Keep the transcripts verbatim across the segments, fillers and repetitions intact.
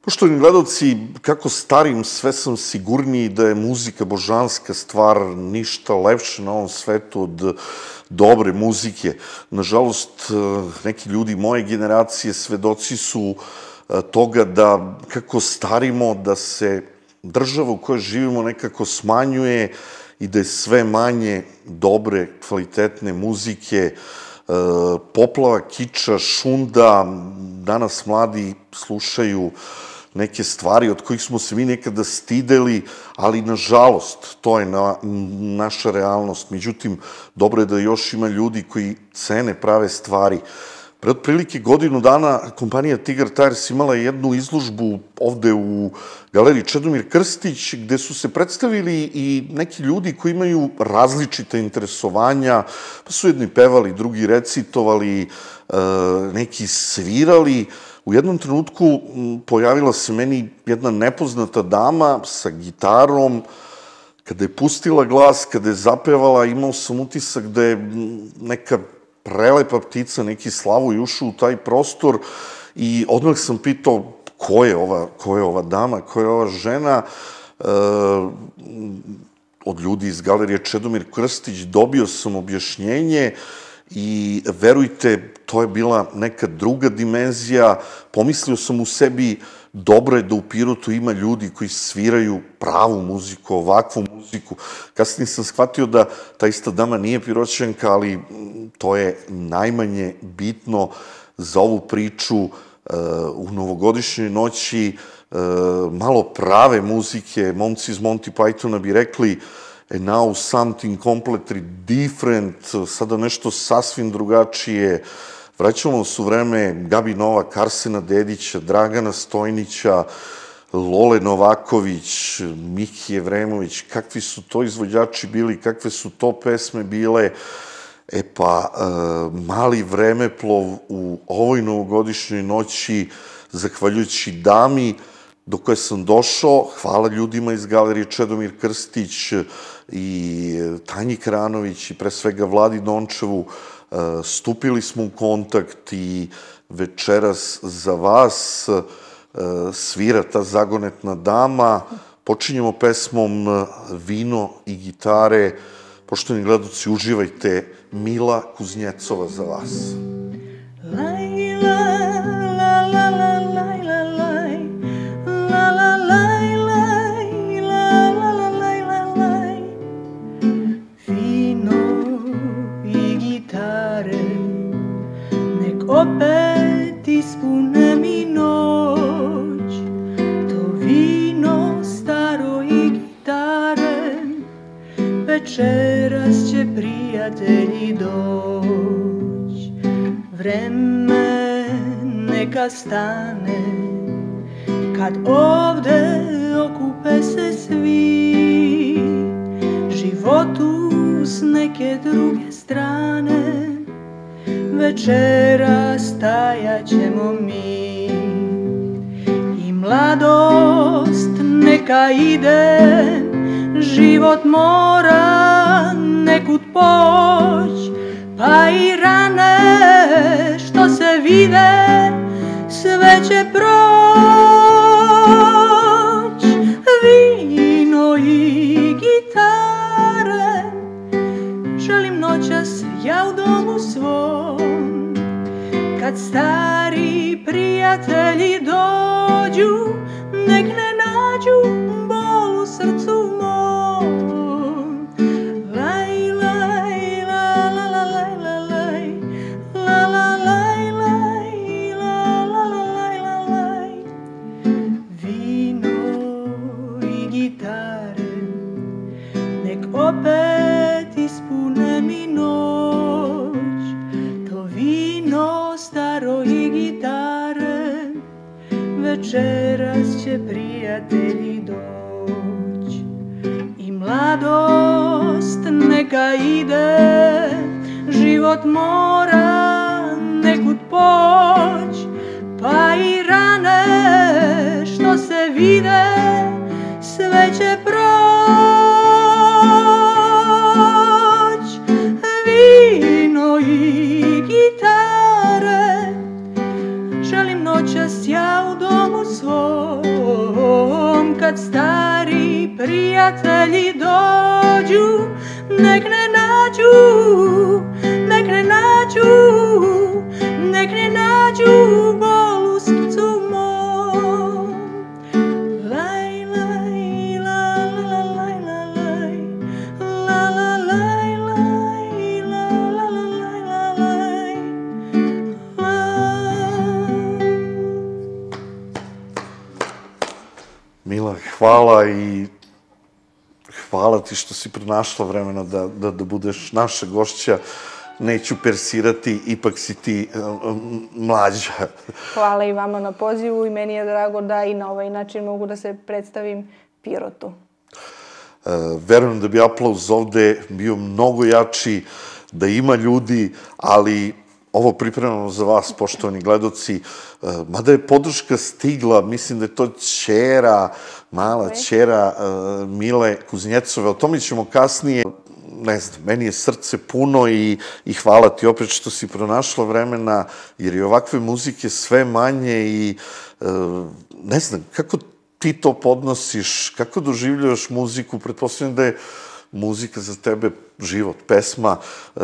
Poštovani gledalci, kako starim, sve sam sigurniji da je muzika božanska stvar, ništa lepše na ovom svetu od dobre muzike. Nažalost, neki ljudi moje generacije svedoci su toga da kako starimo, da se država u kojoj živimo nekako smanjuje i da je sve manje dobre, kvalitetne muzike, poplava, kiča, šunda. Danas mladi slušaju neke stvari od kojih smo se mi nekada stideli, ali nažalost, to je naša realnost. Međutim, dobro je da još ima ljudi koji cene prave stvari. Pre otprilike godinu dana kompanija Tigar Tires imala je jednu izložbu ovde u galeriji Čedomir Krstić, gde su se predstavili i neki ljudi koji imaju različita interesovanja, pa su jedni pevali, drugi recitovali, neki svirali. U jednom trenutku pojavila se meni jedna nepoznata dama sa gitarom. Kada je pustila glas, kada je zapevala, imao sam utisak da je neka prelepa ptica, neki Slavoj ušao u taj prostor i odmah sam pitao ko je ova, ko je ova dama, ko je ova žena. Od ljudi iz galerije Čedomir Krstić dobio sam objašnjenje i verujte, to je bila neka druga dimenzija. Pomislio sam u sebi, dobro je da u Pirotu ima ljudi koji sviraju pravu muziku, ovakvu muziku. Kasnije sam shvatio da ta ista dama nije Piroćanka, ali to je najmanje bitno za ovu priču. U novogodišnjoj noći malo prave muzike, momci iz Monty Pythona bi rekli and now something completely different, sada nešto sasvim drugačije. Vraćamo se u vreme Gabi Novak, Arsena Dedića, Dragana Stojnića, Lole Novaković, Miki Evremović. Kakvi su to izvođači bili, kakve su to pesme bile. E pa, mali vremeplov u ovoj novogodišnjoj noći, zahvaljujući dami do koje sam došao, hvala ljudima iz galerije Čedomir Krstić i Tanji Kranović i pre svega Vladi Dončevu, stupili smo u kontakt i večeras za vas svira ta zagonetna dama. Počinjemo pesmom Vino i gitare. Poštovani gledalci, uživajte, Mila Kuznjecova za vas. Opet ispune mi noć, to vino staro i gitare, večeras će prijatelji doć. Vreme neka stane, kad ovde okupe se svi, životu s neke druge strane, večera stajat ćemo mi. I mladost neka ide, život mora nekud poć, pa i rane što se vide, sve će proć. Vino i gitare, želim noćas ja u domu svom, kad stari prijatelji dođu, nek ne nađu bol u srcu mom. Laj, laj, la, la, la, laj, la, laj, la, la, laj, laj, la, la, la, laj, la, laj. Vino i gitare, nek opet ispune mi noć, to vino staro i gitare, večeras će prijatelji doć. I mladost neka ide, život mora nekud poć, pa i rane što se vide, sve će proć. Vino i gitare, želim noćas ja u domu svoj, kad stari prijatelji dođu, nek ne nađu, nek ne nađu, nek ne nađu bol u srcu mom. Laj, laj, la, la, laj, la, laj, la, la, laj, laj, la, la, laj, la, laj, laj. Mila, hvala i hvala ti što si pronašla vremena da, da, da budeš naša gošća. Neću persirati, ipak si ti uh, mlađa. Hvala i vama na pozivu i meni je drago da i na ovaj način mogu da se predstavim Pirotu. Uh, verujem da bi aplauz ovde bio mnogo jači, da ima ljudi, ali ovo pripremamo za vas, poštovani gledoci. Uh, mada je podrška stigla, mislim da je to ćera, mala ćera uh, Mile Kuznjecove, o tome ćemo kasnije. Ne znam, meni je srce puno i, i hvala ti opet što si pronašla vremena, jer je ovakve muzike sve manje i uh, ne znam, kako ti to podnosiš, kako doživljavaš muziku, pretpostavljam da je muzika za tebe život, pesma. Uh,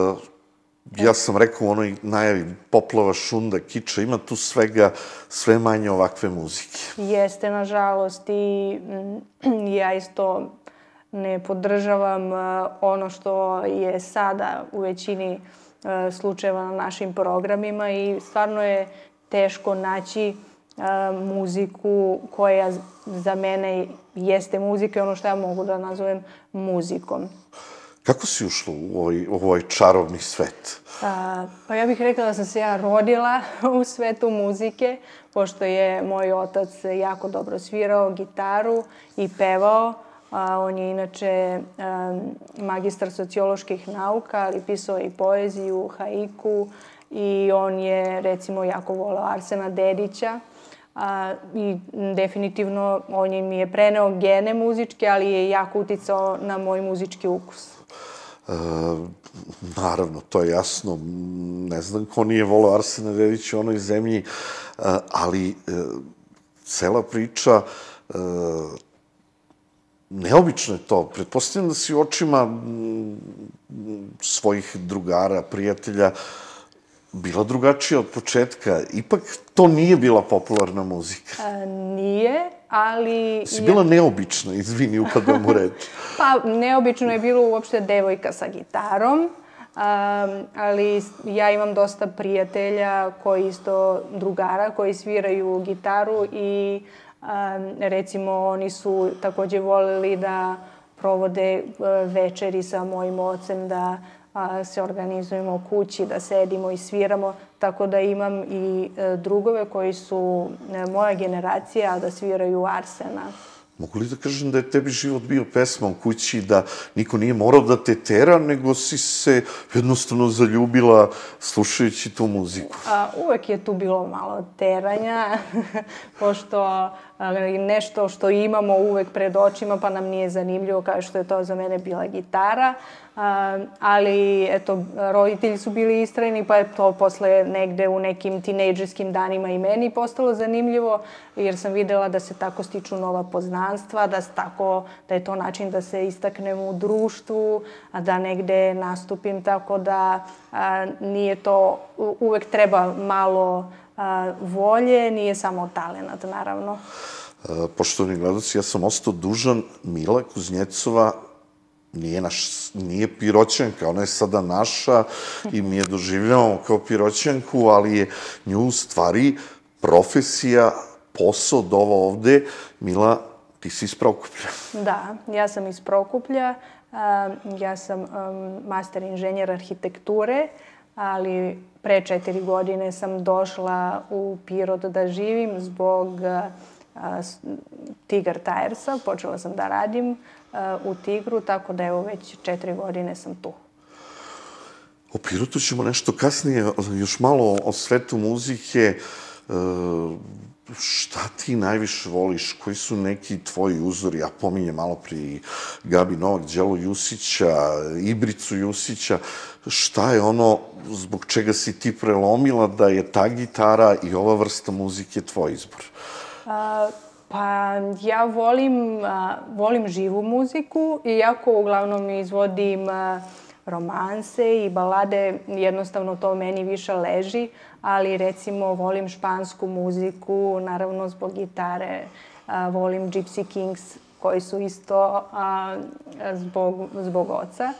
ja sam rekao u onoj najavi poplava, šunda, kiča, ima tu svega, sve manje ovakve muzike. Jeste, nažalost, i mm, ja isto ne podržavam uh, ono što je sada u većini uh, slučajeva na našim programima i stvarno je teško naći uh, muziku koja za mene jeste muzika i ono što ja mogu da nazovem muzikom. Kako si ušla u ovaj, u ovaj čarobni svet? A, pa ja bih rekla da sam se ja rodila u svetu muzike, pošto je moj otac jako dobro svirao gitaru i pevao. A, on je inače a, magistar socioloških nauka, ali pisao i poeziju, haiku i on je recimo jako voleo Arsena Dedića. A, i definitivno on mi je preneo gene muzičke, ali je jako uticao na moj muzički ukus. E, naravno, to je jasno. Ne znam ko nije voleo Arsena Dedića u onoj zemlji, e, ali e, cela priča, e, neobično je to. Pretpostavljam da si u očima m, svojih drugara, prijatelja, bila drugačija od početka. Ipak to nije bila popularna muzika. A, nije, ali... Si bila neobična, izvini, upadam u reč. Pa, neobično je bilo uopšte devojka sa gitarom, um, ali ja imam dosta prijatelja koji isto drugara, koji sviraju gitaru i um, recimo oni su takođe voleli da provode uh, večeri sa mojim ocem, da a, se organizujemo u kući, da sedimo i sviramo, tako da imam i e, drugove koji su e, moja generacija, a da sviraju Arsena. Mogu li da kažem da je tebi život bio pesma u kući, da niko nije morao da te tera, nego si se jednostavno zaljubila slušajući tu muziku? A, uvek je tu bilo malo teranja, pošto a, nešto što imamo uvek pred očima, pa nam nije zanimljivo, kao što je to za mene bila gitara. A, ali, eto, roditelji su bili istrajni, pa je to posle negde u nekim tinejdžerskim danima i meni postalo zanimljivo, jer sam videla da se tako stiču nova poznanstva, da, tako, da je to način da se istaknem u društvu, a da negde nastupim, tako da a, nije to, uvek treba malo a, volje, nije samo talenat, naravno. Poštovani gledaoci, ja sam ostao dužan. Mila Kuznjecova nije, naš, nije Piroćanka, ona je sada naša i mi je doživljavamo kao Piroćanku, ali je nju u stvari profesija, posao od ovo ovde. Mila, ti si iz Prokuplja. Da, ja sam iz Prokuplja. Ja sam master inženjer arhitekture, ali pre četiri godine sam došla u Pirot da živim zbog Tigar Tiresa. Počela sam da radim u Tigru, tako da evo već četiri godine sam tu. O Pirotu ćemo nešto kasnije, još malo o svetu muzike. Šta ti najviše voliš? Koji su neki tvoji uzori? Ja pominjem malo prije Gabi Novak, Đelu Jusića, Ibricu Jusića. Šta je ono zbog čega si ti prelomila da je ta gitara i ova vrsta muzike tvoj izbor? A, Pa ja volim, volim živu muziku, iako uglavnom izvodim romanse i balade, jednostavno to meni više leži, ali recimo volim špansku muziku, naravno zbog gitare, volim Gypsy Kings koji su isto zbog, zbog oca.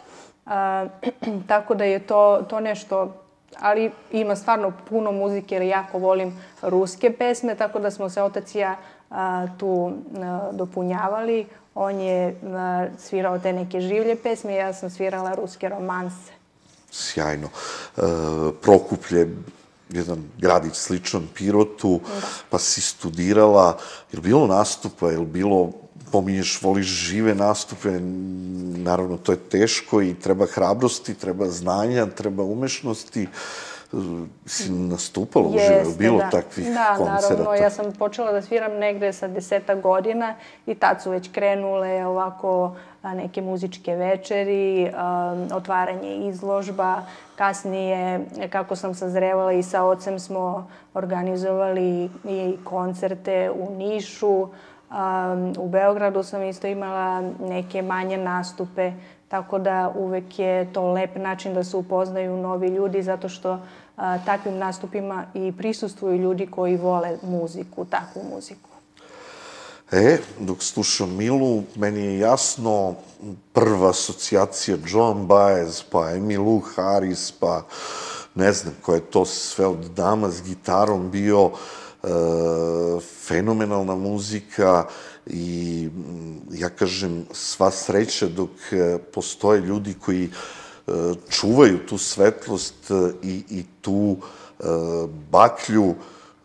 Tako da je to, to nešto, ali ima stvarno puno muzike jer jako volim ruske pesme, tako da smo se otac i ja tu dopunjavali. On je svirao te neke življe pesme, ja sam svirala ruske romanse. Sjajno. Prokuplje, jedan gradić sličan Pirotu, pa si studirala. Je li bilo nastupa, je li bilo, pominješ, voliš žive nastupe, naravno to je teško i treba hrabrosti, treba znanja, treba umešnosti. Si nastupala uživo, je li bilo takvih koncerata? Da, naravno, ja sam počela da sviram negde sa desetak godina i tad su već krenule ovako neke muzičke večeri, otvaranje izložba. Kasnije, kako sam sazrevala i sa ocem smo organizovali i koncerte u Nišu. U Beogradu sam isto imala neke manje nastupe, tako da uvek je to lep način da se upoznaju novi ljudi, zato što takvim nastupima i prisustvuju ljudi koji vole muziku, takvu muziku. E, dok slušam Milu, meni je jasno prva asocijacija Joan Baez, pa Emmylou Harris, pa ne znam ko je to sve od dama s gitarom bio, fenomenalna muzika i ja kažem sva sreća dok postoje ljudi koji čuvaju tu svetlost i, i tu baklju.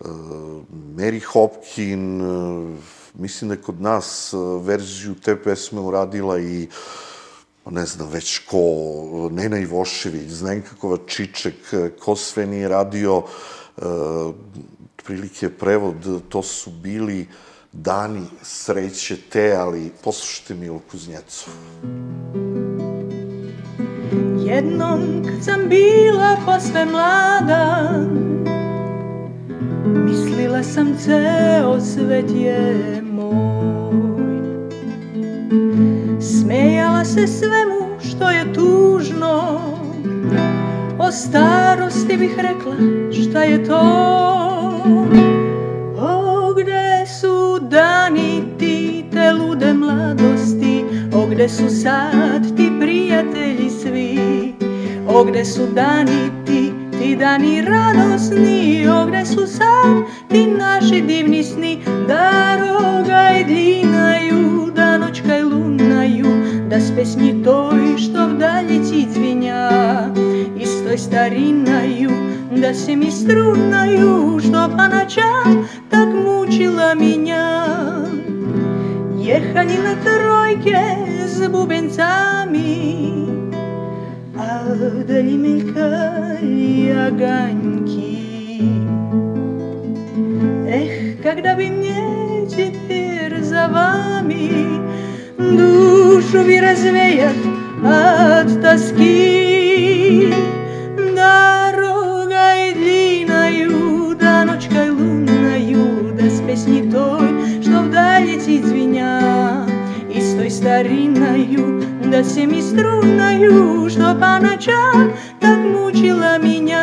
Mary Hopkin, mislim da je kod nas verziju te pesme uradila i ne znam već ko, Nena Ivošević, Zdenka Kovačiček, ko sve nije radio, prilike prevod, to su bili dani sreće te, ali poslušajte Milu Kuznjecov. Jednom kad sam bila posve mlada, mislila sam ceo svet je moj. Smejala se svemu što je tužno, o starosti bih rekla šta je to. O, gde su dani ti te lude mladosti, o, gde su sad ti prijatelji svi, o, gde su dani ti, ti dani radosni, o, gde su sad ti naši divni sni, da rogaj dlinaju, da noćkaj lunaju, da s pesnji toj što v daljici dzvinja, istoj starinaju, da se mi strunaju, što pa noćam tak mučila minja. Jehali na trojke s bubencami, a vdali melkali aganjki. Eh, когда бы мне теперь за вами душу ви развеят от тоски. Дорогой длинною, да ночкой лунною, да с песней той, что вдаль летит звеня, и с той старинною, да семиструнною, что по ночам так мучила меня.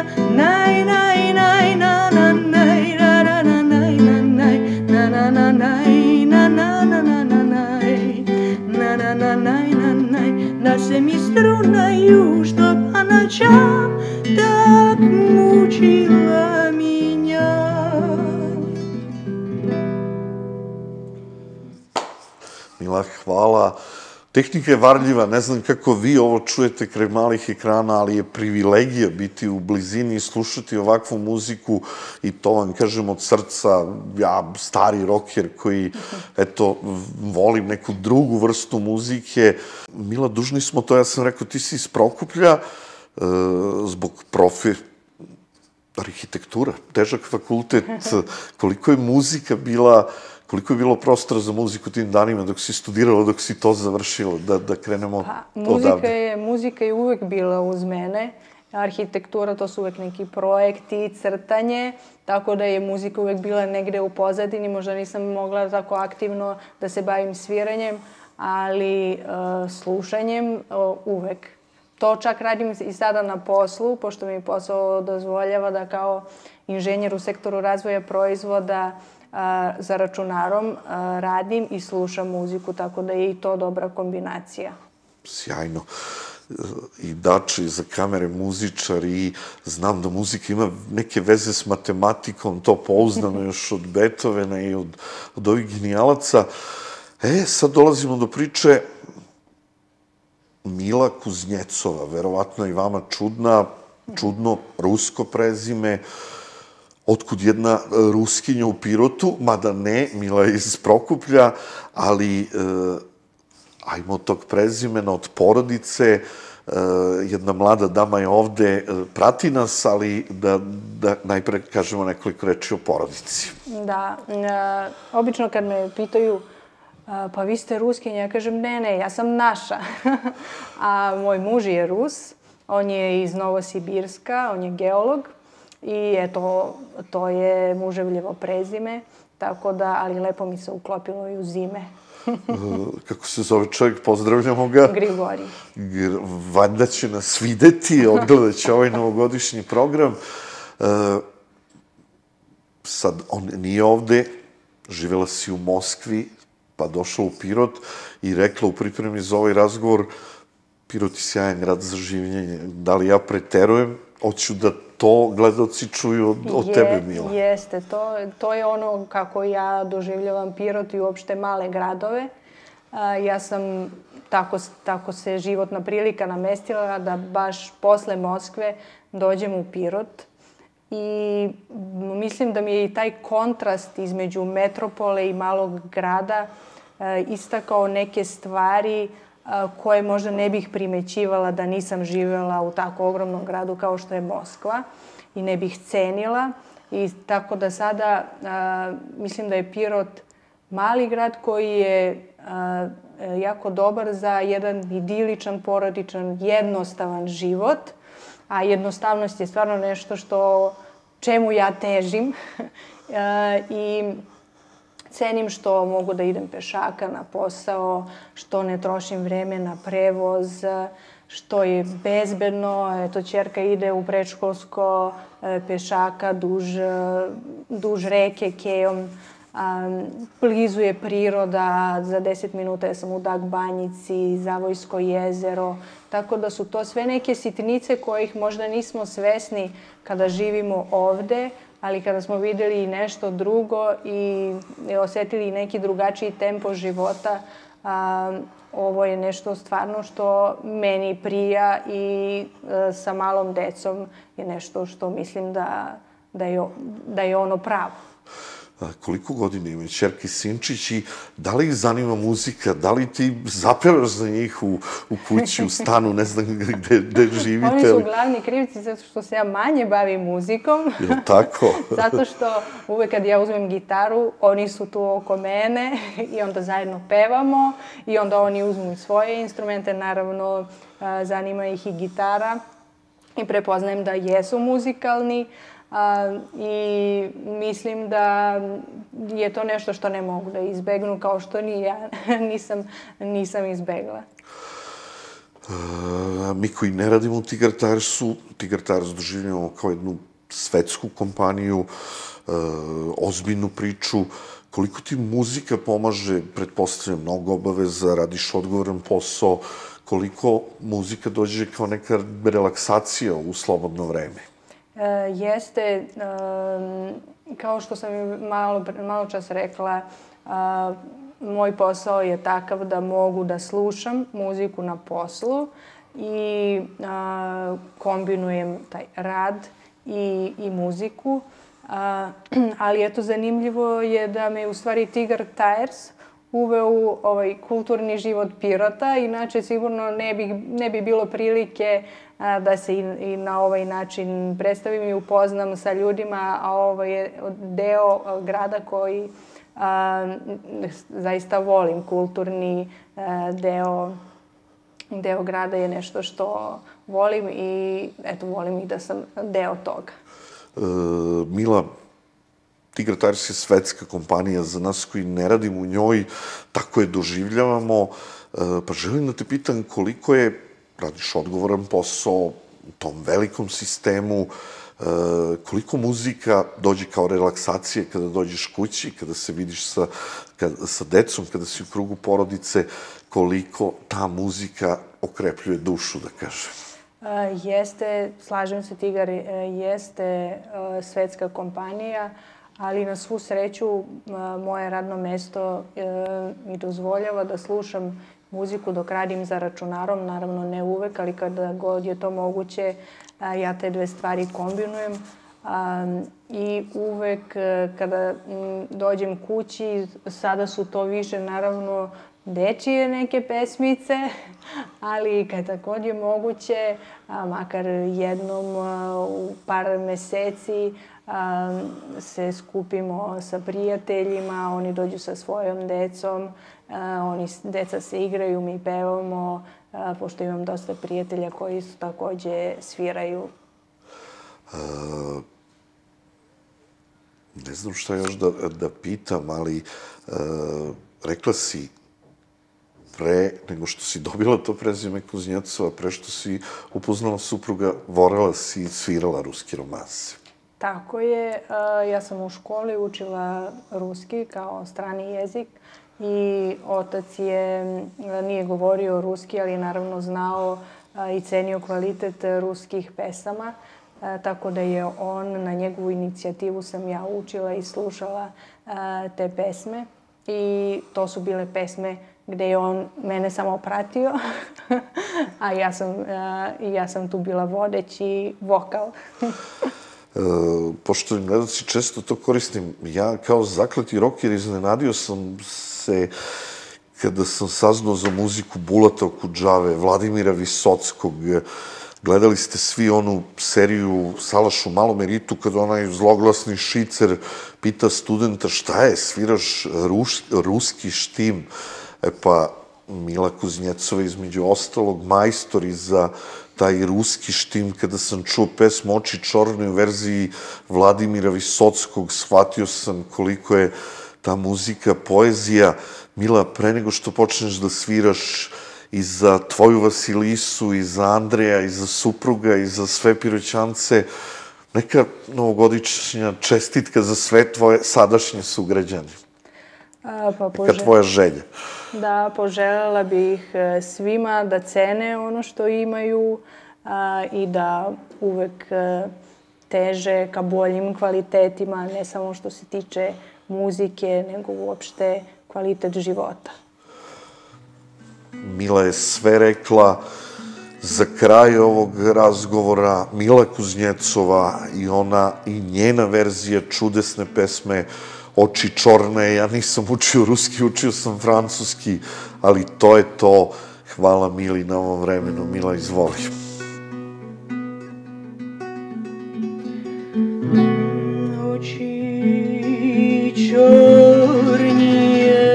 Най-най-най-на-на-най, ра-ра-на-най-на-най, на-на-на-най, на-на-на-на-най, на-на-на-най-на-най, да семиструнною, что по ночам так мучила меня. Mila, hvala. Tehnika je varljiva, ne znam kako vi ovo čujete kraj malih ekrana, ali je privilegija biti u blizini i slušati ovakvu muziku i to vam kažem od srca, ja stari roker koji, eto, volim neku drugu vrstu muzike. Mila, dužni smo to, ja sam rekao, ti si iz Prokuplja, zbog profi arhitektura, težak fakultet, koliko je muzika bila, koliko je bilo prostora za muziku tim danima dok si studirala, dok si to završila, da, da krenemo pa, muzika odavde? Je, muzika je uvek bila uz mene arhitektura, to su uvek neki projekti, crtanje, tako da je muzika uvek bila negde u pozadini, možda nisam mogla tako aktivno da se bavim sviranjem, ali uh, slušanjem uh, uvek. To čak radim i sada na poslu, pošto mi posao dozvoljava da kao inženjer u sektoru razvoja proizvoda uh, za računarom uh, radim i slušam muziku, tako da je i to dobra kombinacija. Sjajno. I dači za kamere muzičar i znam da muzika ima neke veze s matematikom, to pouzdano još od Beethovena i od, od ovih genijalaca. E, sad dolazimo do priče Mila Kuznjecova, verovatno i vama čudna, čudno rusko prezime, otkud jedna Ruskinja u Pirotu, mada ne, Mila je iz Prokuplja, ali e, ajmo od tog prezimena, od porodice, e, jedna mlada dama je ovde, e, prati nas, ali da, da najpre kažemo nekoliko reči o porodici. Da, e, obično kad me pitaju pa vi ste Ruskinja, ja kažem ne, ne, ja sam naša. A moj muž je Rus, on je iz Novosibirska, on je geolog i eto, to je muževljevo prezime, tako da, ali lepo mi se uklopilo i u zime. Kako se zove čovjek, pozdravljamo ga. Grigorij. Valjda će nas videti, odgledat će ovaj novogodišnji program. Sad, on nije ovde, živjela si u Moskvi, pa došla u Pirot i rekla u pripremi za ovaj razgovor Pirot je sjajan grad za življenje. Da li ja preterujem? Hoću da to gledalci čuju od, od tebe, Mila. Jeste, to, to je ono kako ja doživljavam Pirot i uopšte male gradove. Ja sam, tako, tako se životna prilika namestila da baš posle Moskve dođem u Pirot. I mislim da mi je i taj kontrast između metropole i malog grada istakao neke stvari koje možda ne bih primećivala da nisam živjela u tako ogromnom gradu kao što je Moskva i ne bih cenila. I tako da sada mislim da je Pirot mali grad koji je jako dobar za jedan idiličan, porodičan, jednostavan život. A jednostavnost je stvarno nešto što, čemu ja težim. I cenim što mogu da idem pešaka na posao, što ne trošim vreme na prevoz, što je bezbedno. Eto, ćerka ide u predškolsko pešaka duž, duž reke Kejom. Blizu je priroda, za deset minuta sam u Dag Banjici, Zavojsko jezero, tako da su to sve neke sitnice kojih možda nismo svesni kada živimo ovde, ali kada smo videli i nešto drugo i osetili neki drugačiji tempo života, a, ovo je nešto stvarno što meni prija i a, sa malom decom je nešto što mislim da, da, je, da je ono pravo. Koliko godina imaju ćerki Sinčić i da li ih zanima muzika, da li ti zapevaš za njih u, u kući, u stanu, ne znam gde, gde živite? Oni su glavni krivci zato što se ja manje bavim muzikom. Je tako? Zato što uvek kad ja uzmem gitaru, oni su tu oko mene i onda zajedno pevamo i onda oni uzmu i svoje instrumente, naravno zanima ih i gitara i prepoznajem da jesu muzikalni. A, i mislim da je to nešto što ne mogu da izbegnu, kao što ni ja nisam, nisam izbegla. A, mi koji ne radimo u Tigar-Tarsu, Tigar-Tars doživljamo kao jednu svetsku kompaniju, a, ozbiljnu priču. Koliko ti muzika pomaže, pretpostavljam, mnogo obaveza, radiš odgovoran posao, koliko muzika dođe kao neka relaksacija u slobodno vreme? E, jeste, um, kao što sam malo, malo čas rekla, uh, moj posao je takav da mogu da slušam muziku na poslu i uh, kombinujem taj rad i, i muziku. Uh, ali eto, zanimljivo je da me u stvari Tigar-Tars uveo u ovaj kulturni život Pirota, inače sigurno ne bi, ne bi bilo prilike a, da se i, i na ovaj način predstavim i upoznam sa ljudima, a ovo je deo a, grada koji a, zaista volim, kulturni a, deo deo grada je nešto što volim i eto, volim i da sam deo toga. E, Mila, Tigra Tires je svetska kompanija za nas koji ne radimo u njoj, tako je doživljavamo. E, pa želim da te pitam koliko je, radiš odgovoran posao u tom velikom sistemu, e, koliko muzika dođe kao relaksacija kada dođeš kući, kada se vidiš sa, kada, sa decom, kada si u krugu porodice, koliko ta muzika okrepljuje dušu, da kažem. Uh, jeste, slažem se, Tigar uh, jeste uh, svetska kompanija, ali na svu sreću uh, moje radno mesto uh, mi dozvoljava da slušam muziku dok radim za računarom, naravno ne uvek, ali kada god je to moguće, uh, ja te dve stvari kombinujem. Um, I uvek uh, kada um, dođem kući, sada su to više naravno dečije neke pesmice, ali kad god je moguće, a, makar jednom a, u par meseci a, se skupimo sa prijateljima, oni dođu sa svojom decom, a, oni, deca se igraju, mi pevamo, a, pošto imam dosta prijatelja koji su takođe sviraju. A, ne znam šta još da, da pitam, ali a, rekla si pre nego što si dobila to prezime Kuznjecova, pre što si upoznala supruga, vorela si i svirala ruski romanse. Tako je. Ja sam u školi učila ruski kao strani jezik i otac je, nije govorio ruski, ali je naravno znao i cenio kvalitet ruskih pesama, tako da je on, na njegovu inicijativu sam ja učila i slušala te pesme. I to su bile pesme gde je on mene samo pratio, a ja sam, uh, ja sam tu bila vodeći vokal. e, pošto gledalci često to koristim, ja kao zakleti rocker iznenadio sam se kada sam saznao za muziku Bulata Okudžave, Vladimira Visockog. Gledali ste svi onu seriju Salaš u Malom Eritu, kada onaj zloglasni Šicer pita studenta šta je, sviraš ruš, ruski štim. E pa, Mila Kuznjecova između ostalog majstori za taj ruski štim. Kada sam čuo pesmu Oči čorne u verziji Vladimira Visockog, shvatio sam koliko je ta muzika poezija. Mila, pre nego što počneš da sviraš i za tvoju Vasilisu, i za Andreja, i za supruga, i za sve Piroćance, neka novogodišnja čestitka za sve tvoje sadašnje sugrađane. A, pa neka tvoja želja. Da, poželjela bih svima da cene ono što imaju a, i da uvek a, teže ka boljim kvalitetima, ne samo što se tiče muzike, nego uopšte kvalitet života. Mila je sve rekla. Za kraj ovog razgovora Mila Kuznjecova i ona i njena verzija čudesne pesme Oči čorne. Ja nisam učio ruski, učio sam francuski, ali to je to. Hvala Mili na ovom vremenu. Mila, izvoli. Oči čornije,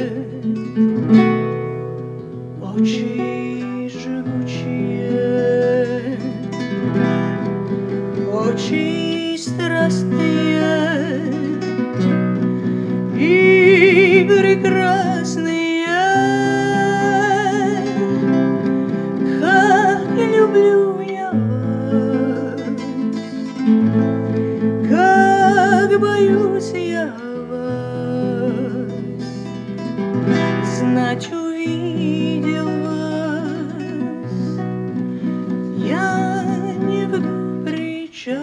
oči žgučije, oči strastnije i прекрасные, как люблю я вас, как боюсь я вас, знать увидел вас я не в добрый час.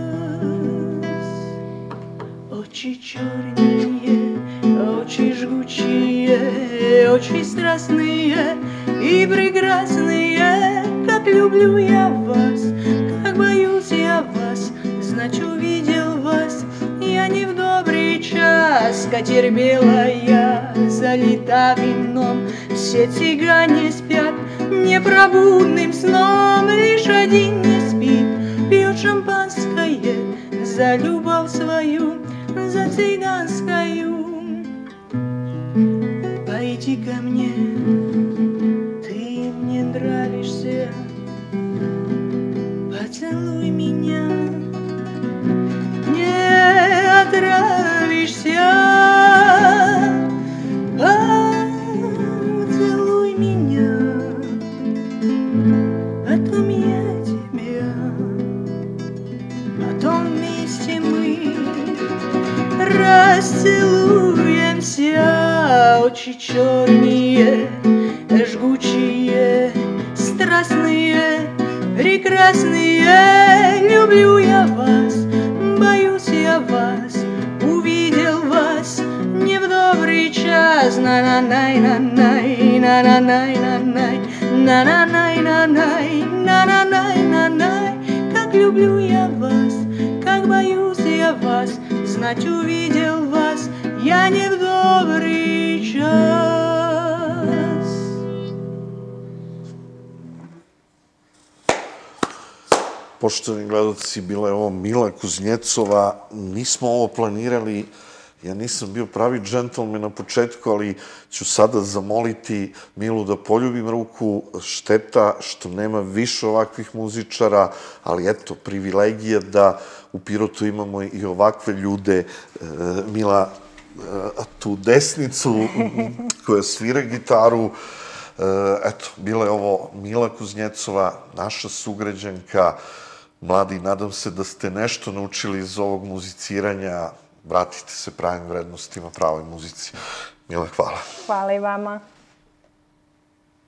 Очи чернее, очи жгучие, очи страстные и прекрасные, как люблю я вас, как боюсь я вас, знать увидел вас я не в добрый час. Катер белая залита вином, все цыгане спят непробудным сном, лишь один не спит, пьет шампанское за любовь свою, за цыганскую. Пойди ко мне, ты мне отравишься, поцелуй меня. Не отравишься, поцелуй меня, потом я тебя, потом вместе мы расцелуемся. Очи черные, жгучие, страстные, прекрасные. Люблю я вас, боюсь я вас, увидел вас не в добрый час. На-на-най, на-най, на-на-най, на-най, на-на-най, на-най, на-на-най, на-най. Как люблю я вас, как боюсь я вас, знать увидел вас я не в добрый час. Poštovani gledalci, bila je ovo Mila Kuznjecova. Nismo ovo planirali, ja nisam bio pravi džentlmen na početku, ali ću sada zamoliti Milu da poljubim ruku. Šteta što nema više ovakvih muzičara, ali eto, privilegija da u Pirotu imamo i ovakve ljude. Mila, tu desnicu koja svira gitaru. Eto, bila je ovo Mila Kuznjecova, naša sugrađanka. Mladi, nadam se da ste nešto naučili iz ovog muziciranja. Vratite se pravim vrednostima, pravoj muzici. Mila, hvala. Hvala i vama.